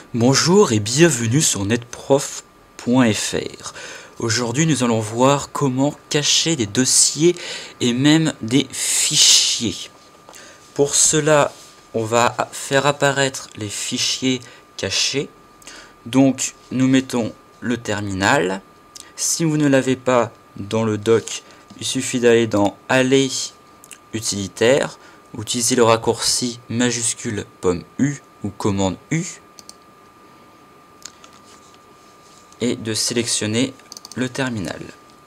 Bonjour et bienvenue sur netprof.fr. Aujourd'hui nous allons voir comment cacher des dossiers et même des fichiers. Pour cela on va faire apparaître les fichiers cachés. Donc nous mettons le terminal. Si vous ne l'avez pas dans le doc, il suffit d'aller dans Aller utilitaire, utiliser le raccourci majuscule pomme U ou commande U et de sélectionner le terminal.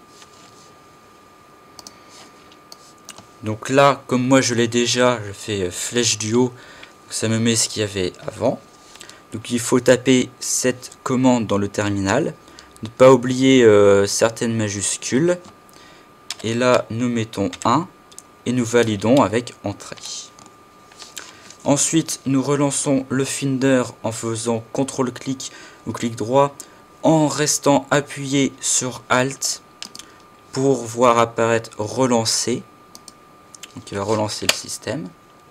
Donc là, comme moi je l'ai déjà, je fais flèche du haut, ça me met ce qu'il y avait avant. Donc il faut taper cette commande dans le terminal, ne pas oublier certaines majuscules, et là nous mettons 1 et nous validons avec entrée. Ensuite nous relançons le Finder en faisant CTRL-clic ou clic droit, en restant appuyé sur Alt pour voir apparaître relancer. Donc il va relancer le système.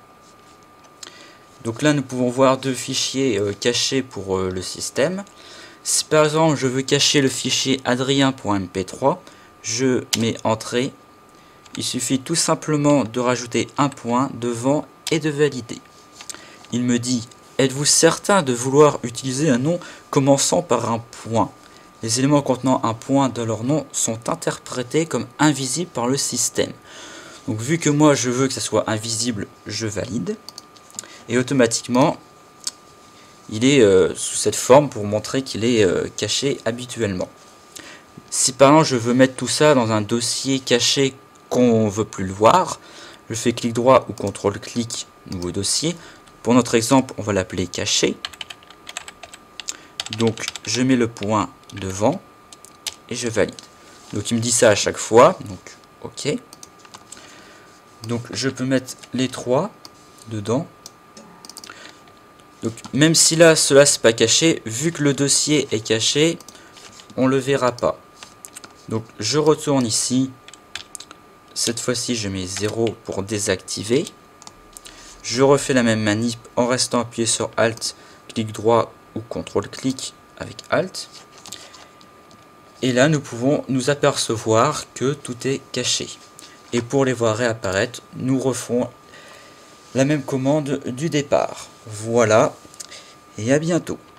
Donc là nous pouvons voir deux fichiers cachés pour le système. Si par exemple je veux cacher le fichier adrien.mp3, je mets entrée. Il suffit tout simplement de rajouter un point devant et de valider. Il me dit: êtes-vous certain de vouloir utiliser un nom commençant par un point? Les éléments contenant un point dans leur nom sont interprétés comme invisibles par le système. Donc vu que moi je veux que ça soit invisible, je valide. Et automatiquement, il est sous cette forme pour montrer qu'il est caché habituellement. Si par exemple je veux mettre tout ça dans un dossier caché qu'on ne veut plus le voir, je fais clic droit ou CTRL-clic, nouveau dossier. Pour notre exemple, on va l'appeler caché. Donc je mets le point devant et je valide. Donc il me dit ça à chaque fois, donc ok. Donc je peux mettre les trois dedans. Donc même si là cela c'est pas caché, vu que le dossier est caché, on le verra pas. Donc je retourne ici. Cette fois-ci je mets 0 pour désactiver. Je refais la même manip en restant appuyé sur Alt, clic droit ou CTRL-clic avec Alt. Et là nous pouvons nous apercevoir que tout est caché. Et pour les voir réapparaître, nous refons la même commande du départ. Voilà, et à bientôt.